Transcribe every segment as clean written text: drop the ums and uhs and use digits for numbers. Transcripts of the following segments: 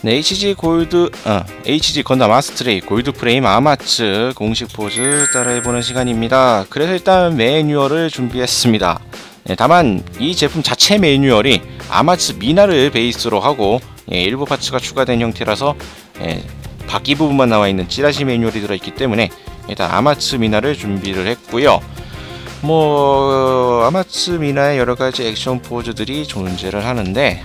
네, HG 건담 아스트레이 골드 프레임 아마츠 공식 포즈 따라해보는 시간입니다. 그래서 일단 매뉴얼을 준비했습니다. 네, 다만 이 제품 자체 매뉴얼이 아마츠 미나를 베이스로 하고 일부 파츠가 추가된 형태라서 바퀴 부분만 나와있는 찌라시 매뉴얼이 들어있기 때문에 일단 아마츠 미나를 준비를 했고요. 아마츠 미나의 여러가지 액션 포즈들이 존재를 하는데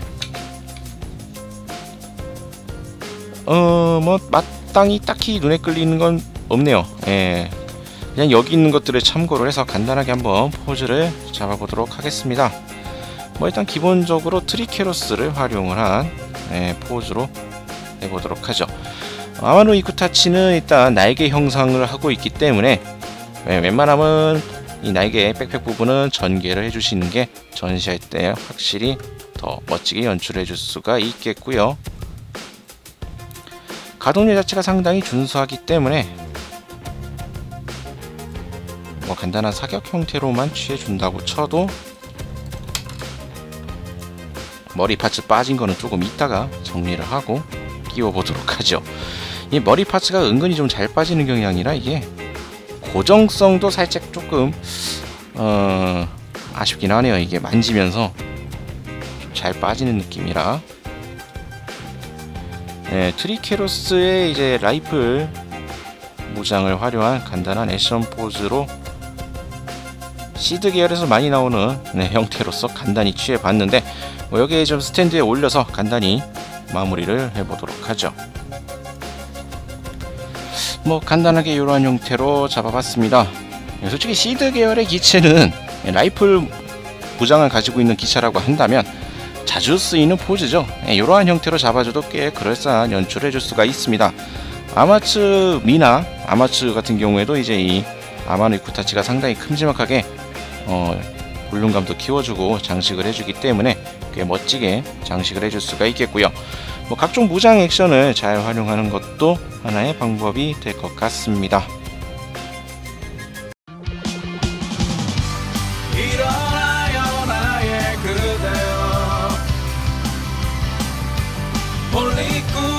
마땅히 딱히 눈에 끌리는 건 없네요. 그냥 여기 있는 것들을 참고를 해서 간단하게 한번 포즈를 잡아보도록 하겠습니다. 일단 기본적으로 트리케로스를 활용을 한 포즈로 해보도록 하죠. 아마노 이쿠타치는 일단 날개 형상을 하고 있기 때문에 웬만하면 이 날개 백팩 부분은 전개를 해주시는 게 전시할 때 확실히 더 멋지게 연출해 줄 수가 있겠고요. 가동률 자체가 상당히 준수하기 때문에 간단한 사격 형태로만 취해준다고 쳐도 머리 파츠 빠진 거는 조금 이따가 정리를 하고 끼워 보도록 하죠. 이 머리 파츠가 은근히 좀 잘 빠지는 경향이라 이게 고정성도 살짝 조금 아쉽긴 하네요. 이게 만지면서 좀 잘 빠지는 느낌이라. 트리케로스의 이제 라이플 무장을 활용한 간단한 액션 포즈로 시드 계열에서 많이 나오는 형태로서 간단히 취해봤는데 여기에 좀 스탠드에 올려서 간단히 마무리를 해보도록 하죠. 간단하게 이러한 형태로 잡아봤습니다. 솔직히 시드 계열의 기체는 라이플 무장을 가지고 있는 기체라고 한다면 자주 쓰이는 포즈죠. 이러한 형태로 잡아줘도 꽤 그럴싸한 연출을 해줄 수가 있습니다. 아마츠 미나, 아마츠 같은 경우에도 이제 이 아마노 이쿠타치가 상당히 큼지막하게 볼륨감도 키워주고 장식을 해주기 때문에 꽤 멋지게 장식을 해줄 수가 있겠고요. 각종 무장 액션을 잘 활용하는 것도 하나의 방법이 될 것 같습니다. 일어나요 나의 그대여 몰리꾸